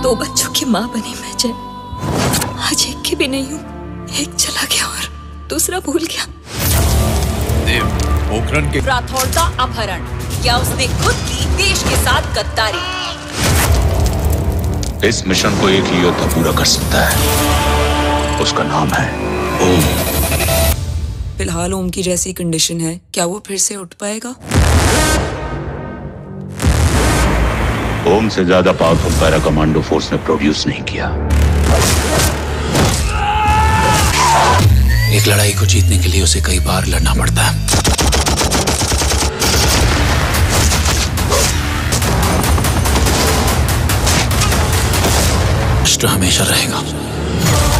2 बच्चों की माँ बनी मैं जय। आज एक की भी नहीं हूँ। एक चला गया और दूसरा भूल गया। देव, पोखरण के राठौड़ का अपहरण या उसने खुद की देश के साथ गद्दारी। इस मिशन को एक ही योद्धा पूरा कर सकता है, उसका नाम है ओम। फिलहाल ओम की जैसी कंडीशन है, क्या वो फिर से उठ पाएगा? ओम से ज्यादा पावरफुल पैरा कमांडो फोर्स ने प्रोड्यूस नहीं किया। एक लड़ाई को जीतने के लिए उसे कई बार लड़ना पड़ता है। कष्ट हमेशा रहेगा।